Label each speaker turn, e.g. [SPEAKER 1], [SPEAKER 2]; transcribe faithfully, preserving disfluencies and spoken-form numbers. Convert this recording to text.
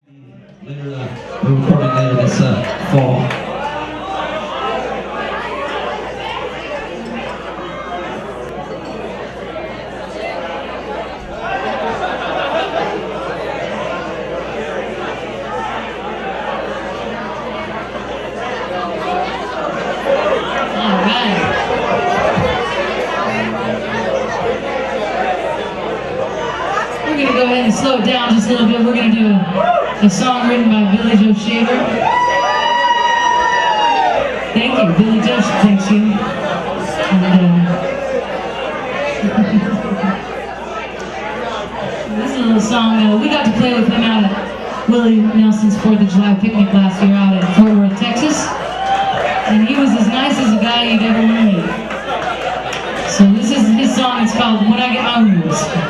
[SPEAKER 1] Later, uh, we're recording later this uh, fall.
[SPEAKER 2] All right. We're going to go ahead and slow it down just a little bit. We're going to do a, a song written by Billy Joe Shaver. Thank you. Billy Joe thanks you. And, uh, this is a little song. Uh, we got to play with him out at Willie Nelson's fourth of July picnic last year out in Fort Worth, Texas. And he was as nice as a guy you'd ever meet. So this is his song. It's called When I Get My Wings.